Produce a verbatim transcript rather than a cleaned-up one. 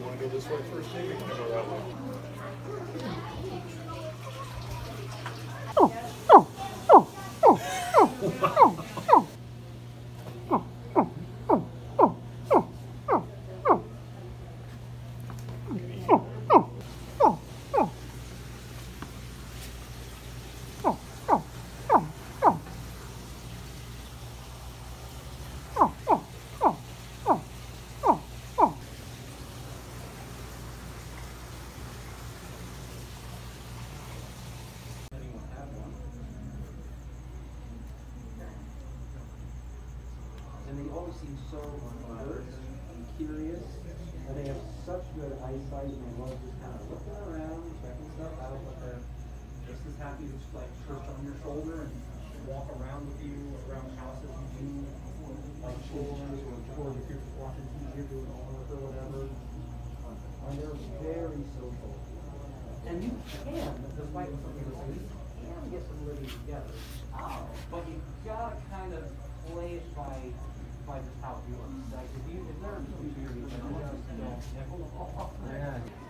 want to go this way first, Dave? We can go that way. And they always seem so alert and curious, and they have such good eyesight, and they love just kind of looking around, checking stuff out, but they're just as happy to just like perch on your shoulder and walk around with you, around houses and do like chores, or chores if you're watching T V or doing homework or whatever. And they're very social. And you can, despite what some people say, you can get them living together. Oh. But you gotta kind of play it by by just how it works. Like if you if they're too serious, then you just don't. Yeah.